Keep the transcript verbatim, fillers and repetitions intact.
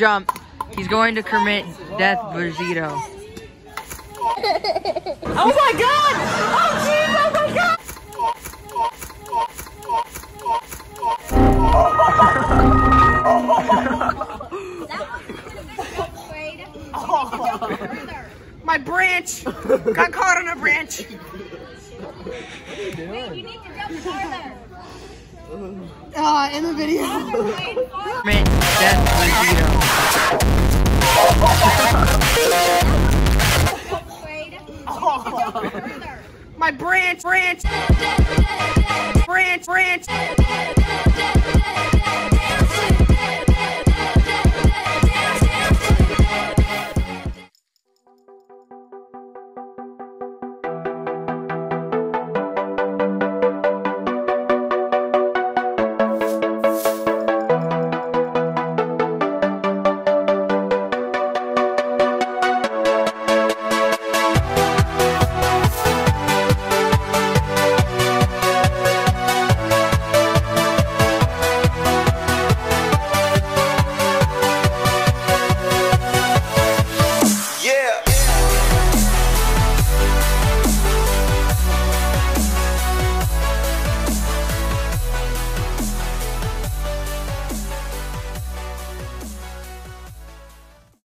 Jump. He's going to commit death Verzito. Oh my god! Oh jeez! Oh my god! My branch got caught on a branch. Wait, you need to jump farther. Uh, in the video. Commit death My branch, branch, branch, branch.